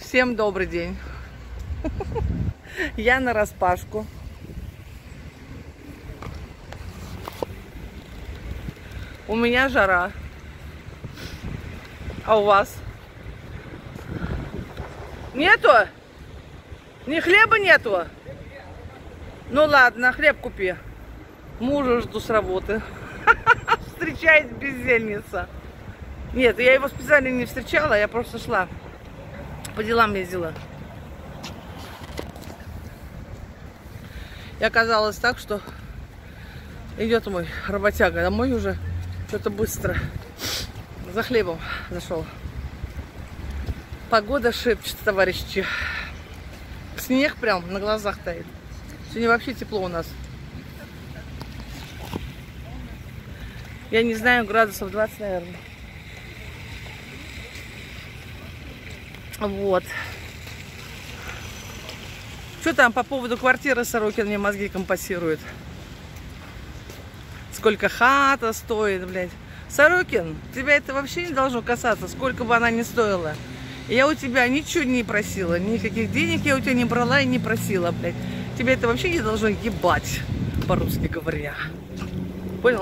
Всем добрый день. Я нараспашку. У меня жара. А у вас? Нету? Ни хлеба нету? Ну ладно, хлеб купи. Мужа жду с работы. Встречает бездельница. Нет, я его специально не встречала, я просто шла. По делам ездила. И оказалось так, что идет мой работяга домой уже. Что-то быстро. За хлебом зашел. Погода шепчет, товарищи. Снег прям на глазах тает. Сегодня вообще тепло у нас. Я не знаю, градусов 20, наверное. Вот. Что там по поводу квартиры Сорокин мне мозги компасирует? Сколько хата стоит, блядь. Сорокин, тебя это вообще не должно касаться, сколько бы она ни стоила. Я у тебя ничего не просила, никаких денег я у тебя не брала и не просила, блядь. Тебя это вообще не должно ебать, по-русски говоря. Понял?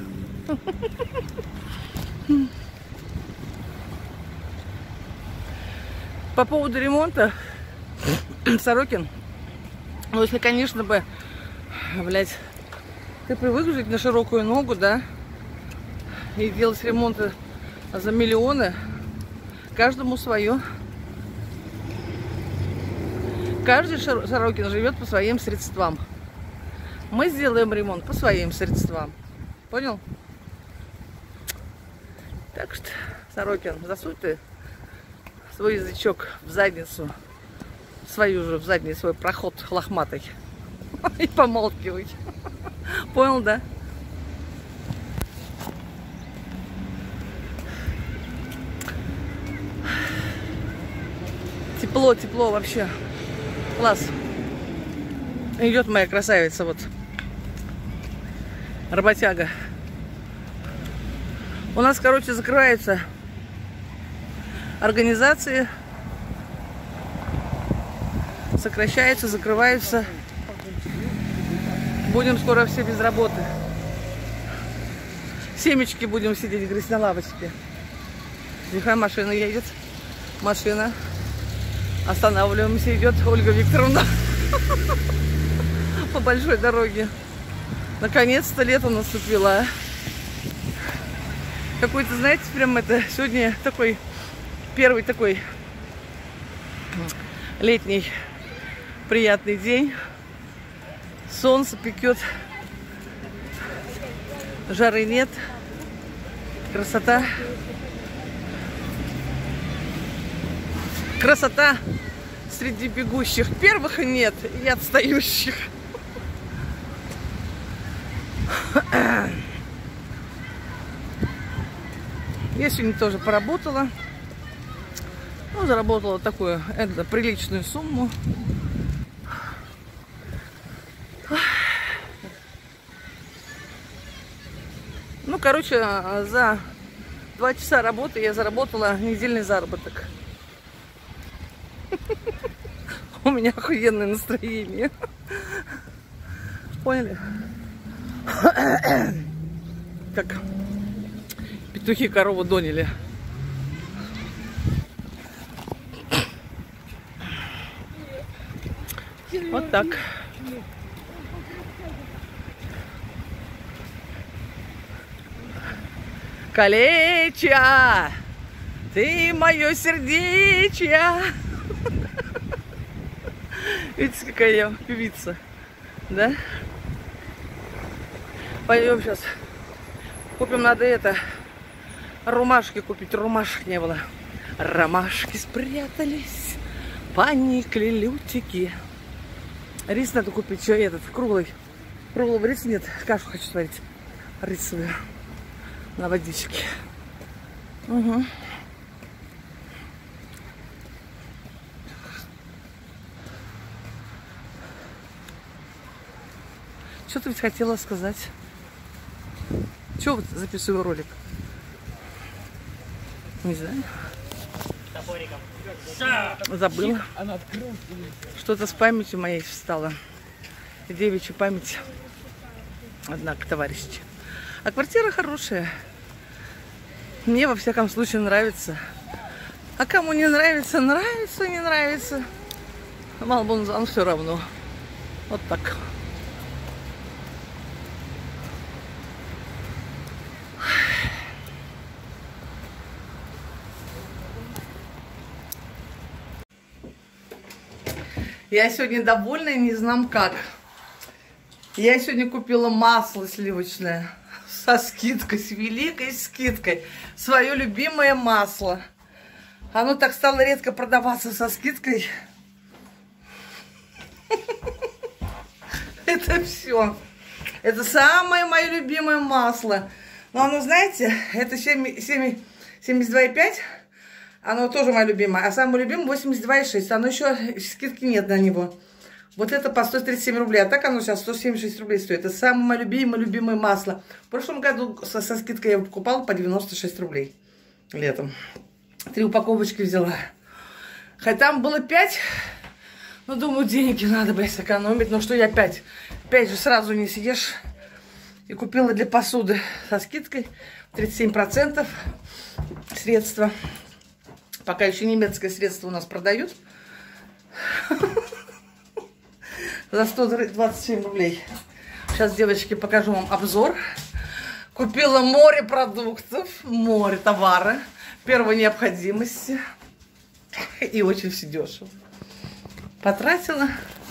По поводу ремонта, Сорокин, ну если, конечно бы, блядь, ты привык жить на широкую ногу, да, и делать ремонты за миллионы, каждому свое. Каждый Сорокин живет по своим средствам. Мы сделаем ремонт по своим средствам. Понял? Так что, Сорокин, засунь ты свой язычок в задницу, свою же в задний свой проход лохматый и помалкивай. Понял, да? Тепло, тепло вообще. Класс. Идет моя красавица, вот. Работяга. У нас, короче, закрываются организации, сокращаются, закрываются. Будем скоро все без работы. Семечки будем сидеть, говорит, на лавочке. Тихо, машина едет. Машина. Останавливаемся, идет Ольга Викторовна по большой дороге. Наконец-то лето наступило. А? Какой-то, знаете, прям это сегодня такой первый такой летний приятный день. Солнце пекет, жары нет, красота. Красота среди бегущих. Первых нет, и отстающих. Я сегодня тоже поработала. Ну, заработала такую приличную сумму. Ну, короче, за 2 часа работы я заработала недельный заработок. У меня охуенное настроение. Поняли? Как петухи корову доняли. Вот так. Калеча, ты мое сердечье. Видите, какая я певица, да? Пойдем сейчас. Купим, надо это, ромашки купить. Ромашек не было. Ромашки спрятались, поникли лютики. Рис надо купить, что этот, круглый. Круглого риса нет, кашу хочу сварить. Рисовую. На водичке. Угу. Что ты ведь хотела сказать? Чего вот записываю ролик? Не знаю. Забыла. Что-то с памятью моей встала. Девичья память. Однако, товарищи. А квартира хорошая. Мне, во всяком случае, нравится. А кому не нравится, нравится, не нравится. Малбунзан все равно. Вот так. Я сегодня довольна и не знам как. Я сегодня купила масло сливочное со скидкой, с великой скидкой. Свое любимое масло. Оно так стало редко продаваться со скидкой. Это все. Это самое мое любимое масло. Но оно, знаете, это 72,5. Оно тоже мое любимое. А самое любимое 82,6. Оно еще скидки нет на него. Вот это по 137 рублей. А так оно сейчас 176 рублей стоит. Это самое мое любимое масло. В прошлом году со скидкой я его покупала по 96 рублей. Летом. 3 упаковочки взяла. Хотя там было 5. Ну, думаю, деньги надо бы сэкономить. Но что я 5? 5 же сразу не съешь. И купила для посуды со скидкой 37% средства. Пока еще немецкое средство у нас продают. За 127 рублей. Сейчас, девочки, покажу вам обзор. Купила море продуктов, море товара первой необходимости. И очень все дешево. Потратила.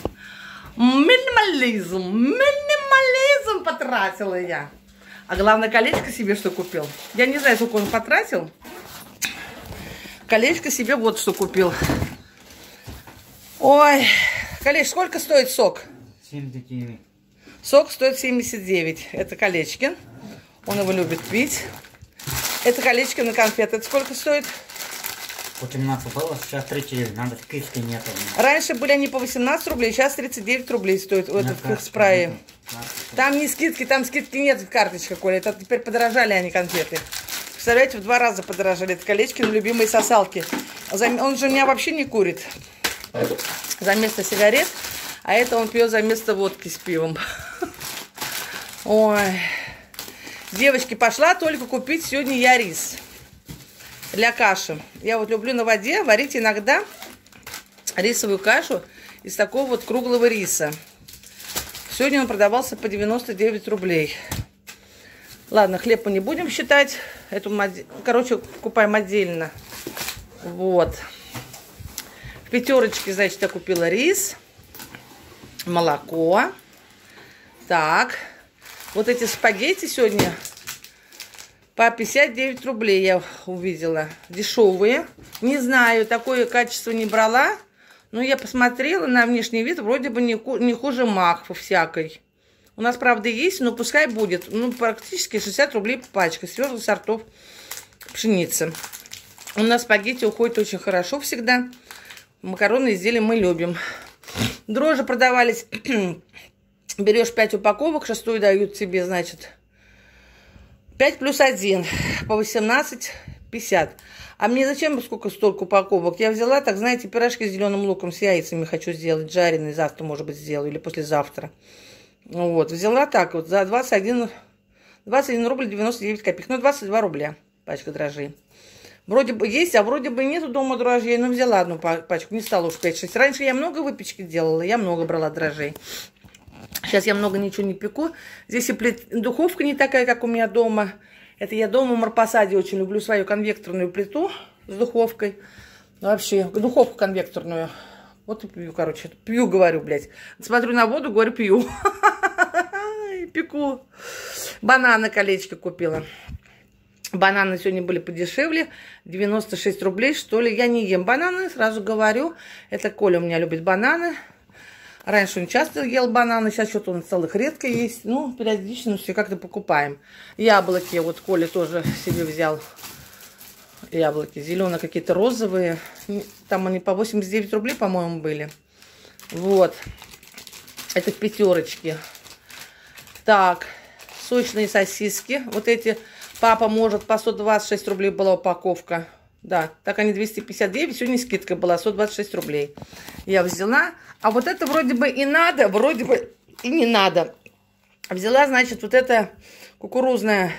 Минимализм потратила я. А главное, колечко себе что купил. Я не знаю, сколько он потратил. Колечко себе вот что купил. Ой, колечко, сколько стоит сок? 79. Сок стоит 79. Это Колечкин. Он его любит пить. Это Колечкин на конфеты. Это сколько стоит? По 17 было, сейчас 39. Надо скидки нет. Раньше были они по 18 рублей, сейчас 39 рублей стоит вот этот спрей. Там не скидки, там скидки нет в карточках, Коля. Это теперь подорожали они конфеты. Представляете, в 2 раза подорожали. Это Колечкин любимые сосалки. Он же у меня вообще не курит. За место сигарет. А это он пьет за место водки с пивом. Ой. Девочки, пошла только купить сегодня я рис. Для каши. Я вот люблю на воде варить иногда рисовую кашу из такого вот круглого риса. Сегодня он продавался по 99 рублей. Ладно, хлеб мы не будем считать. Эту, короче, покупаем отдельно. Вот. В пятерочке, значит, я купила рис, молоко. Так. Вот эти спагетти сегодня по 59 рублей я увидела. Дешевые. Не знаю, такое качество не брала. Но я посмотрела на внешний вид. Вроде бы не хуже Макфы всякой. У нас, правда, есть, но пускай будет. Ну, практически 60 рублей пачка. Свежих сортов пшеницы. У нас спагетти уходит очень хорошо всегда. Макаронные изделия мы любим. Дрожжи продавались. Берешь 5 упаковок, 6 дают тебе, значит, 5 плюс 1 по 18,50. А мне зачем сколько столько упаковок? Я взяла, так знаете, пирожки с зеленым луком, с яйцами хочу сделать, жареные, завтра, может быть, сделаю, или послезавтра. Вот, взяла так вот, за 21 рубль 99 копеек, ну, 22 рубля пачка дрожжей. Вроде бы есть, а вроде бы нету дома дрожжей, но взяла одну пачку, не стала уж 5-6. Раньше я много выпечки делала, я много брала дрожжей. Сейчас я много ничего не пеку. Здесь и духовка не такая, как у меня дома. Это я дома в Марпасаде очень люблю свою конвекторную плиту с духовкой. Вообще, духовку конвекторную. Вот и пью, короче. Пью, говорю, блядь. Смотрю на воду, говорю, пью. Пеку. Бананы колечко купила. Бананы сегодня были подешевле. 96 рублей, что ли. Я не ем бананы, сразу говорю. Это Коля у меня любит бананы. Раньше он часто ел бананы, сейчас что-то он стал их редко есть. Ну, периодично все как-то покупаем. Яблоки, вот Коля тоже себе взял. Яблоки зеленые, какие-то розовые. Там они по 89 рублей, по-моему, были. Вот. Это в пятерочке. Так, сочные сосиски. Вот эти папа может по 126 рублей была упаковка. Да, так они 259, сегодня скидка была 126 рублей. Я взяла. А вот это вроде бы и надо, вроде бы и не надо. Взяла, значит, вот эта кукурузная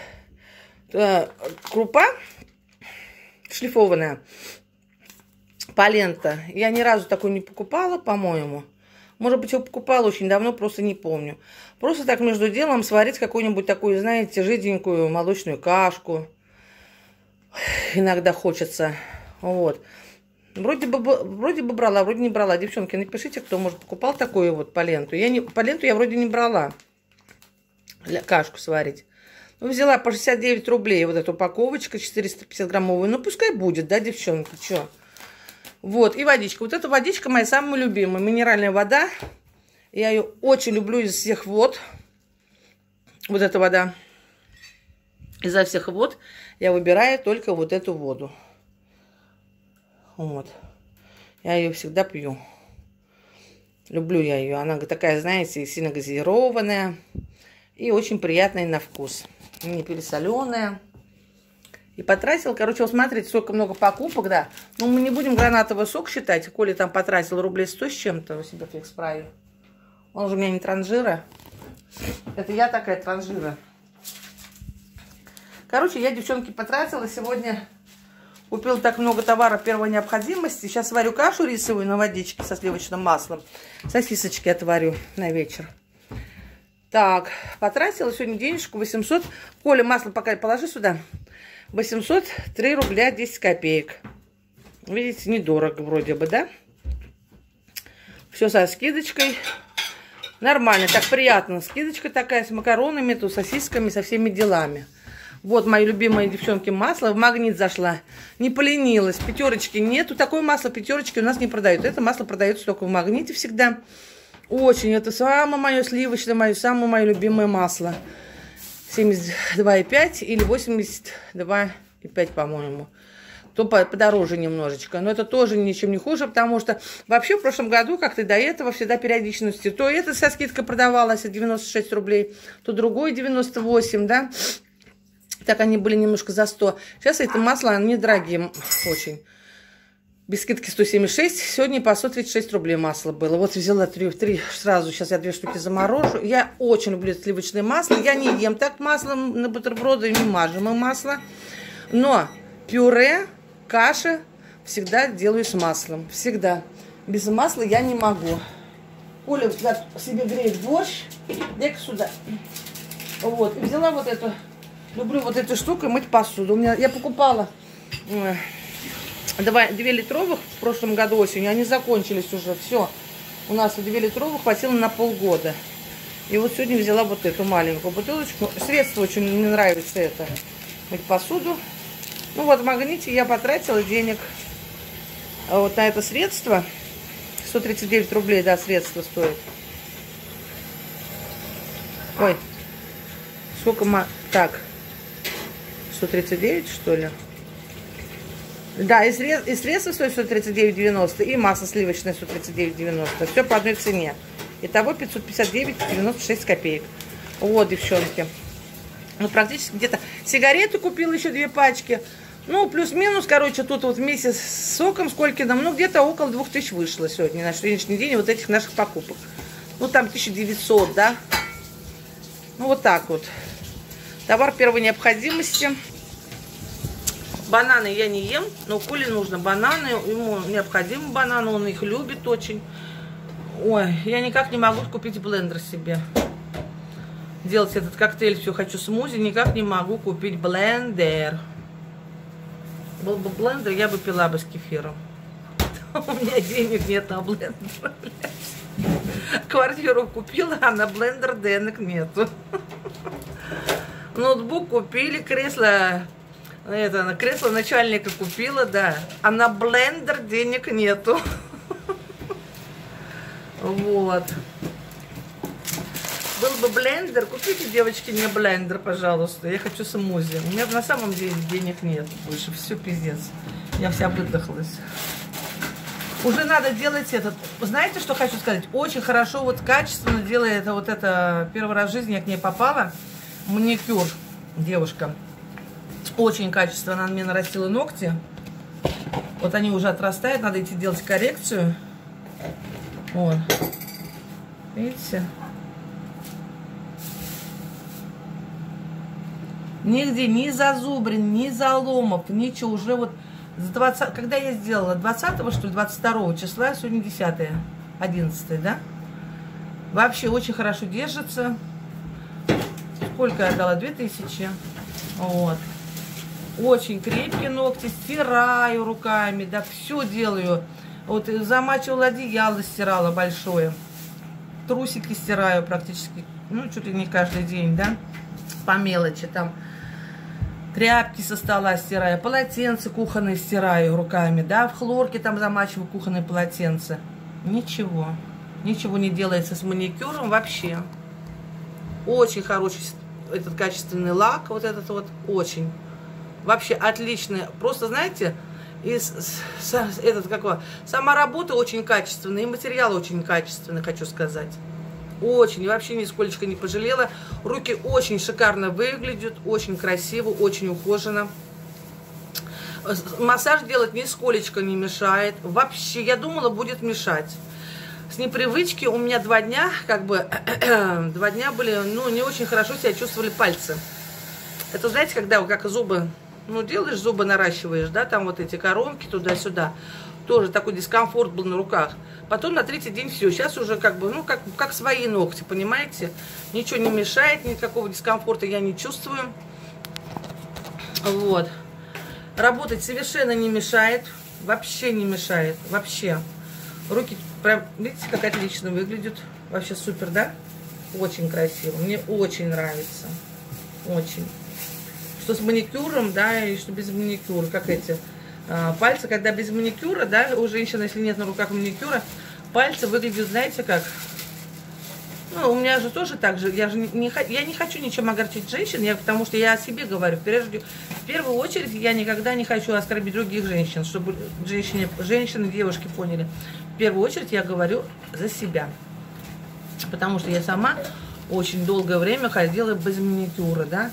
крупа шлифованная. Полента. Я ни разу такую не покупала, по-моему. Может быть, я покупала очень давно, просто не помню. Просто так между делом сварить какую-нибудь такую, знаете, жиденькую молочную кашку. Иногда хочется. Вот. Вроде бы брала, вроде не брала. Девчонки, напишите, кто, может, покупал такую вот поленту. Поленту я вроде не брала. Кашку сварить. Ну, взяла по 69 рублей вот эту упаковочку, 450 граммовую. Ну, пускай будет, да, девчонки, что? Вот, и водичка. Вот эта водичка моя самая любимая. Минеральная вода. Я ее очень люблю из всех вод. Вот эта вода. Изо всех вод я выбираю только вот эту воду. Вот. Я ее всегда пью. Люблю я ее. Она такая, знаете, сильно газированная. И очень приятная на вкус. Не пересоленая. И потратил, короче, вот смотрите, сколько много покупок, да. Но мы не будем гранатовый сок считать. Коля там потратил рублей 100 с чем-то у себя в фикс-прайе. Он же у меня не транжира. Это я такая транжира. Короче, я, девчонки, потратила сегодня. Купила так много товара первой необходимости. Сейчас варю кашу рисовую на водичке со сливочным маслом. Сосисочки отварю на вечер. Так, потратила сегодня денежку 800. Коля, масло пока положи сюда. 803 рубля 10 копеек. Видите, недорого вроде бы, да? Все со скидочкой. Нормально, так приятно. Скидочка такая с макаронами, то сосисками, со всеми делами. Вот мои любимые, девчонки, масло. В Магнит зашла. Не поленилась. Пятерочки нету. Такое масло пятерочки у нас не продают. Это масло продается только в Магните всегда. Очень. Это самое мое сливочное, самое мое любимое масло. 72,5 или 82,5, по-моему. То подороже немножечко. Но это тоже ничем не хуже, потому что вообще в прошлом году, как-то до этого, всегда периодичностью. То это со скидкой продавалось 96 рублей, то другое 98, да. Так они были немножко за 100. Сейчас это масло, они дорогие очень. Без скидки 176. Сегодня по 136 рублей масло было. Вот взяла 3 сразу. Сейчас я 2 штуки заморожу. Я очень люблю сливочное масло. Я не ем так масло на бутерброды, не мажем масло. Но пюре, каши всегда делаю с маслом. Всегда. Без масла я не могу. Оля себе греет борщ. Дай-ка сюда. Вот. И взяла вот эту. Люблю вот эту штуку мыть посуду. Я покупала 2 литровых в прошлом году осенью. Они закончились уже. Все. У нас 2 литровых хватило на полгода. И вот сегодня взяла вот эту маленькую бутылочку. Средство очень мне нравится это. Мыть посуду. Ну вот в Магните я потратила денег вот на это средство. 139 рублей, да, средство стоит. Ой. Сколько так. 139, что ли? Да, и средство стоит 139,90, и масло сливочное 139,90. Все по одной цене. Итого 559,96 копеек. Вот, девчонки. Ну, практически где-то. Сигареты купила еще 2 пачки. Ну, плюс-минус, короче, тут вот вместе с соком Сколькиным, ну, где-то около 2000 вышло сегодня, на сегодняшний день, вот этих наших покупок. Ну, там 1900, да? Ну, вот так вот. Товар первой необходимости. Бананы я не ем, но Коле нужно бананы. Ему необходимы бананы, он их любит очень. Ой, я никак не могу купить блендер себе. Делать этот коктейль, все хочу смузи, никак не могу купить блендер. Был бы блендер, я бы пила бы с кефиром. У меня денег нет на блендер. Квартиру купила, а на блендер денег нету. Ноутбук купили, кресло начальника купила, да. А на блендер денег нету. Вот. Был бы блендер, купите, девочки, мне блендер, пожалуйста. Я хочу смузи. У меня на самом деле денег нет больше. Все, пиздец. Я вся выдохлась. Уже надо делать этот. Знаете, что хочу сказать? Очень хорошо, вот качественно делает вот это. Первый раз в жизни я к ней попала. Маникюр, девушка. Очень качественно. Она мне нарастила ногти. Вот они уже отрастают, надо идти делать коррекцию. Вот. Видите? Нигде ни зазубрин, ни заломов, ничего. Уже вот с 20, когда я сделала 20-го, что ли, 22 числа, сегодня 10-е, 11-е, да? Вообще очень хорошо держится. Сколько я дала? 2000. Вот. Очень крепкие ногти. Стираю руками, да, все делаю. Вот замачивала одеяло, стирала большое. Трусики стираю практически, ну, чуть ли не каждый день, да, по мелочи там. Тряпки со стола стираю, полотенца кухонные стираю руками, да, в хлорке там замачиваю кухонные полотенца. Ничего. Ничего не делается с маникюром вообще. Очень хороший этот качественный лак, вот этот вот, очень. Вообще отличный. Просто, знаете, сама работа очень качественная, и материал очень качественный, хочу сказать. Очень, вообще нисколько не пожалела. Руки очень шикарно выглядят, очень красиво, очень ухоженно. Массаж делать нисколько не мешает. Вообще, я думала, будет мешать. С непривычки у меня 2 дня, как бы, 2 дня были, ну, не очень хорошо себя чувствовали пальцы. Это, знаете, когда, как зубы, ну, делаешь, зубы наращиваешь, да, там вот эти коронки туда-сюда. Тоже такой дискомфорт был на руках. Потом на 3-й день все. Сейчас уже как бы, ну, как свои ногти, понимаете? Ничего не мешает, никакого дискомфорта я не чувствую. Вот. Работать совершенно не мешает. Вообще не мешает. Вообще. Руки прям, видите, как отлично выглядят. Вообще супер, да? Очень красиво. Мне очень нравится. Очень. Что с маникюром, да, и что без маникюра. Как эти... Пальцы, когда без маникюра, да, у женщины, если нет на руках маникюра, пальцы выглядят, знаете, как... Ну, у меня же тоже так же, я не хочу ничем огорчить женщин, потому что я о себе говорю. В первую очередь, я никогда не хочу оскорбить других женщин, чтобы женщины, девушки поняли. В первую очередь я говорю за себя. Потому что я сама очень долгое время ходила без маникюра, да.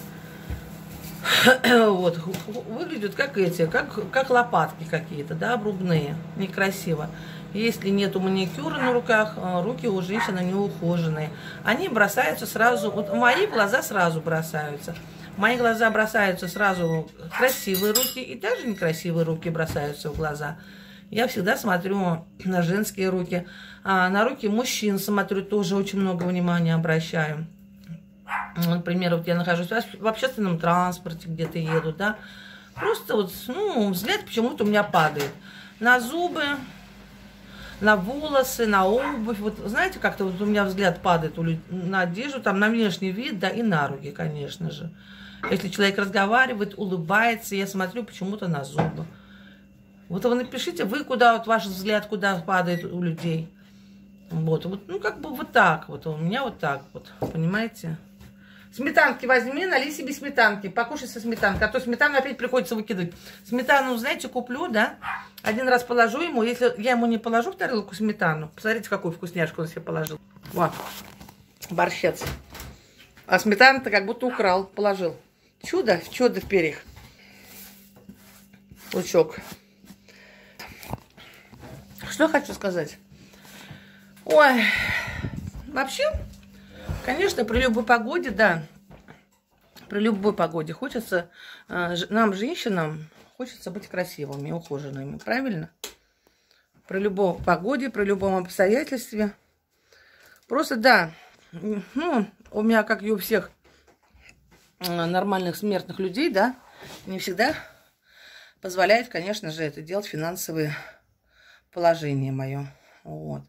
Вот, выглядят как эти, как лопатки какие-то, да, обрубные, некрасиво. Если нету маникюра на руках, руки у женщины не ухоженные. Они бросаются сразу, вот мои глаза сразу бросаются. Мои глаза бросаются сразу красивые руки, и даже некрасивые руки бросаются в глаза. Я всегда смотрю на женские руки, на руки мужчин смотрю, тоже очень много внимания обращаю. Например, вот я нахожусь в общественном транспорте, где-то еду, да, просто вот, ну, взгляд почему-то у меня падает на зубы, на волосы, на обувь, вот, знаете, как-то вот у меня взгляд падает на одежду, там, на внешний вид, да, и на руки, конечно же. Если человек разговаривает, улыбается, я смотрю почему-то на зубы. Вот вы напишите, вы куда, вот ваш взгляд, куда падает у людей. Вот, ну, как бы вот так вот, у меня вот так вот, понимаете? Сметанки возьми, налей себе сметанки, покушай со сметанкой, а то сметану опять приходится выкидывать. Сметану, знаете, куплю, да, 1 раз положу ему, если я ему не положу в тарелку сметану, посмотрите, какую вкусняшку он себе положил. Вот, борщец. А сметану-то как будто украл, положил. Чудо в перьях. Лучок. Что хочу сказать? Ой, вообще... Конечно, при любой погоде, да, при любой погоде хочется, нам, женщинам, хочется быть красивыми, ухоженными, правильно? При любой погоде, при любом обстоятельстве. Просто, да, ну, у меня, как и у всех нормальных смертных людей, да, не всегда позволяет, конечно же, это делать финансовое положение мое, вот.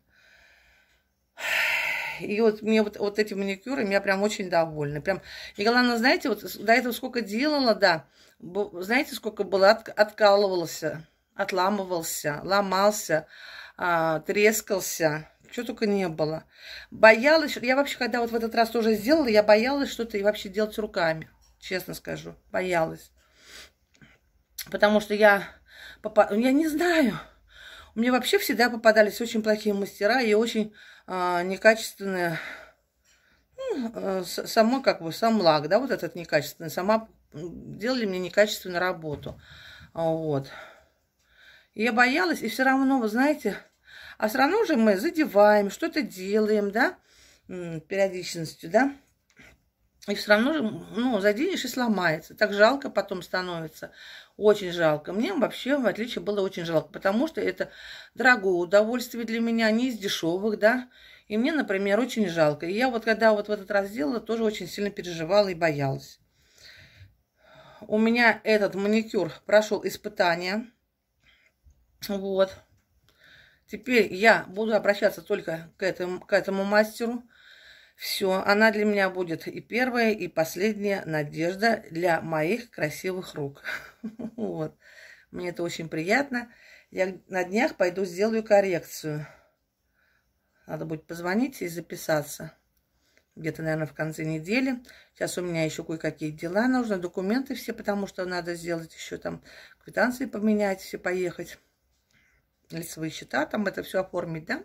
И вот мне вот эти маникюры, я прям очень довольна. Прям. И главное, знаете, вот до этого сколько делала, да, знаете, сколько было, откалывался, отламывался, ломался, трескался, что только не было. Боялась, я вообще, когда вот в этот раз тоже сделала, я боялась что-то и вообще делать руками, честно скажу, боялась. Потому что я не знаю, мне вообще всегда попадались очень плохие мастера и очень некачественные, ну, сам лак, да, вот этот некачественный, делали мне некачественную работу, вот. И я боялась, и все равно, вы знаете, а все равно же мы задеваем, что-то делаем, да, периодичностью, да. И все равно же, ну, заденешь и сломается. Так жалко потом становится. Очень жалко. Мне вообще, в отличие, было очень жалко, потому что это дорогое удовольствие для меня, не из дешевых, да. И мне, например, очень жалко. И я вот когда вот в этот раз делала, тоже очень сильно переживала и боялась. У меня этот маникюр прошел испытание. Вот. Теперь я буду обращаться только к этому мастеру. Все, она для меня будет и первая, и последняя надежда для моих красивых рук. Вот. Мне это очень приятно. Я на днях пойду сделаю коррекцию. Надо будет позвонить и записаться. Где-то, наверное, в конце недели. Сейчас у меня еще кое-какие дела нужны, документы все, потому что надо сделать еще там квитанции поменять, все поехать. Лицевые счета, там это все оформить, да?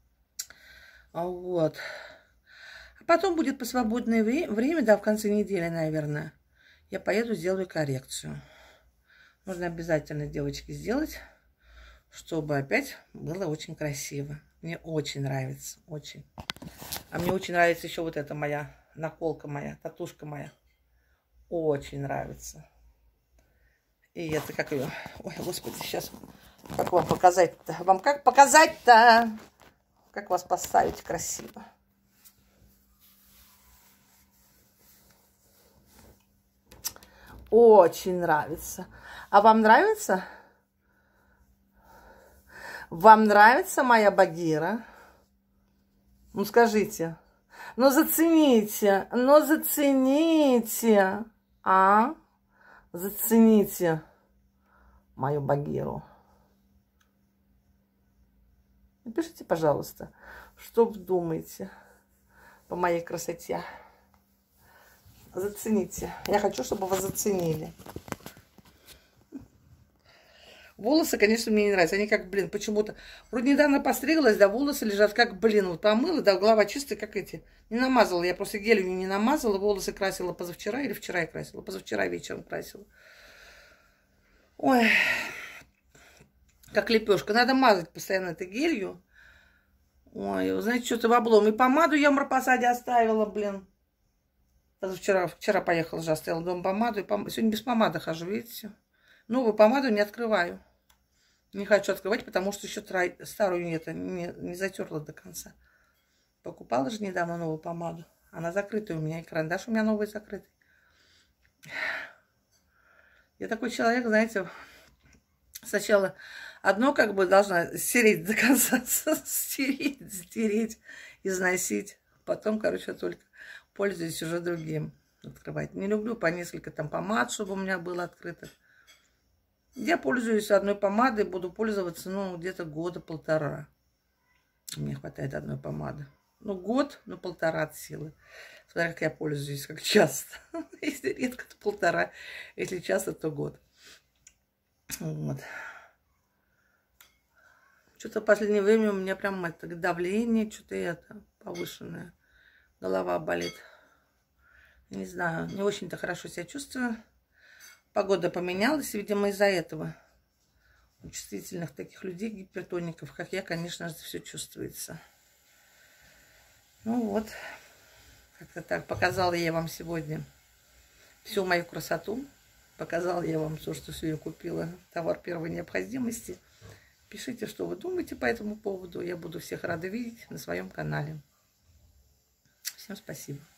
Вот. Потом будет посвободное время, да, в конце недели, наверное, я поеду, сделаю коррекцию. Нужно обязательно, девочки, сделать, чтобы опять было очень красиво. Мне очень нравится, очень. А мне очень нравится еще вот эта моя наколка моя, татушка моя. Очень нравится. И это как ее... Ой, господи, сейчас... Как вам показать-то? Вам как показать-то? Как вас поставить красиво? Очень нравится. А вам нравится? Вам нравится моя Багира? Ну, скажите. Ну, зацените. Ну, зацените. А? Зацените мою Багиру. Напишите, пожалуйста, что вы думаете по моей красоте. Зацените. Я хочу, чтобы вы заценили. Волосы, конечно, мне не нравятся. Они как, блин, почему-то... Вроде недавно постриглась, да, волосы лежат как, блин, вот помыла, да, голова чистая, как эти. Не намазала, я просто гелью не намазала. Волосы красила позавчера или вчера я красила. Позавчера вечером красила. Ой, как лепешка. Надо мазать постоянно этой гелью. Ой, вы знаете, что-то в облом. И помаду я в Марпасаде оставила, блин. Вчера поехала же, оставила дома помаду. Сегодня без помады хожу, видите? Новую помаду не открываю. Не хочу открывать, потому что еще старую не затерла до конца. Покупала же недавно новую помаду. Она закрытая у меня, и карандаш у меня новый закрытый. Я такой человек, знаете, сначала одно как бы должна стереть до конца, стереть, износить. Потом, короче, только пользуюсь уже другим открывать. Не люблю по несколько там помад, чтобы у меня было открыто. Я пользуюсь одной помадой, буду пользоваться, ну, где-то года полтора. Мне хватает одной помады. Ну, год, ну, полтора от силы. Смотря как я пользуюсь, как часто. Если редко, то полтора. Если часто, то год. Вот. Что-то в последнее время у меня прям это давление, что-то это повышенное. Голова болит. Не знаю, не очень-то хорошо себя чувствую. Погода поменялась, видимо, из-за этого. У чувствительных таких людей, гипертоников, как я, конечно же, все чувствуется. Ну вот, как-то так. Показала я вам сегодня всю мою красоту. Показала я вам все, что сегодня купила. Товар первой необходимости. Пишите, что вы думаете по этому поводу. Я буду всех рада видеть на своем канале. Всем спасибо.